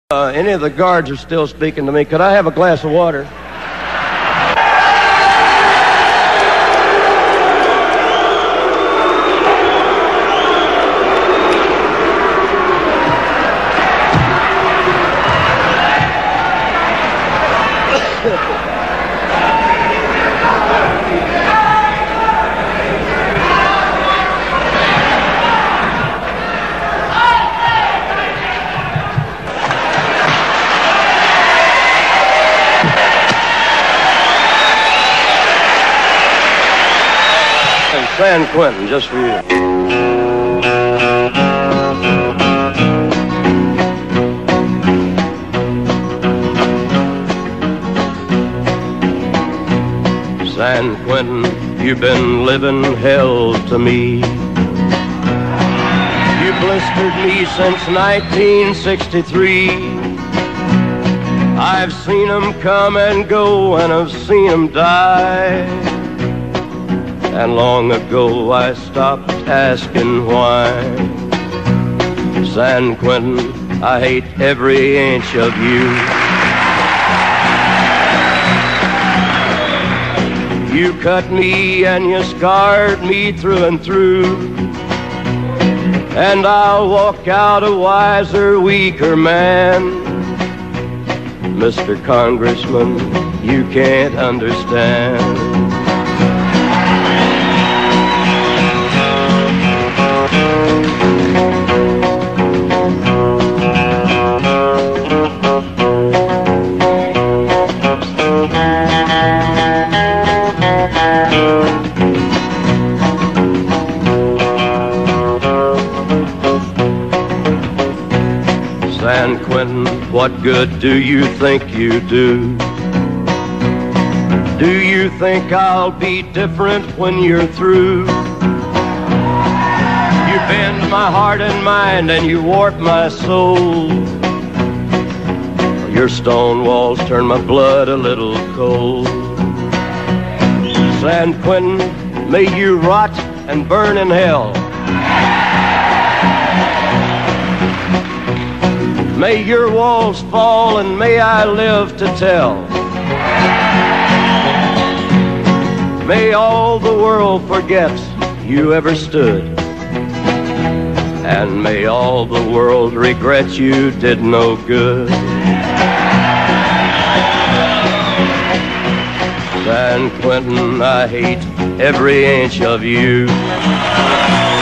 Any of the guards are still speaking to me. Could I have a glass of water? San Quentin, just for you. San Quentin, you've been living hell to me. You blistered me since 1963. I've seen 'em come and go, and I've seen 'em die. And long ago I stopped asking why. San Quentin, I hate every inch of you. You cut me and you scarred me through and through. And I'll walk out a wiser, weaker man. Mr. Congressman, you can't understand. San Quentin, what good do you think you do? Do you think I'll be different when you're through? You bend my heart and mind and you warp my soul. Your stone walls turn my blood a little cold. San Quentin, may you rot and burn in hell. May your walls fall and may I live to tell. May all the world forget you ever stood. And may all the world regret you did no good. San Quentin, I hate every inch of you.